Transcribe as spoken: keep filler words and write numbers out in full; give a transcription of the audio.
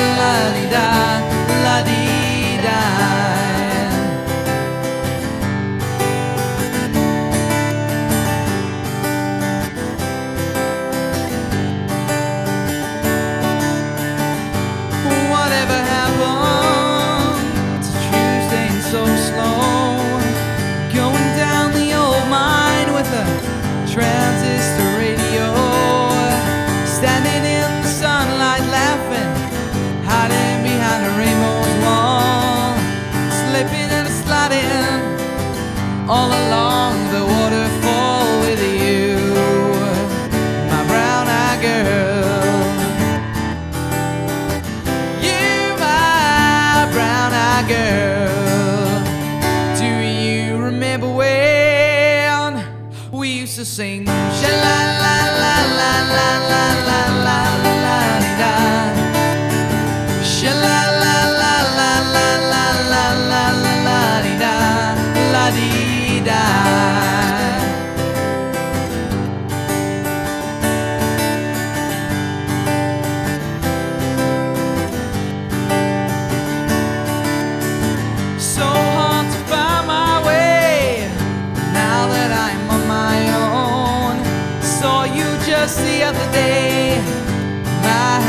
la-di-da, la-di-da. Whatever happened to Tuesday and so slow? Going down the old mine with a transistor radio, standing in the sunlight laughing, hiding behind a rainbow's wall, slipping and sliding all along the waterfall with you, my brown-eyed girl. You, my brown-eyed girl. Do you remember when we used to sing sha-la-la-la-la-la-la-la-la-la-la-la-da, sha-la-la-la-la-la-la-la-la-la-la-da, la-dee-da. So hard to find my way now that I'm on my own. Saw you just the other day, my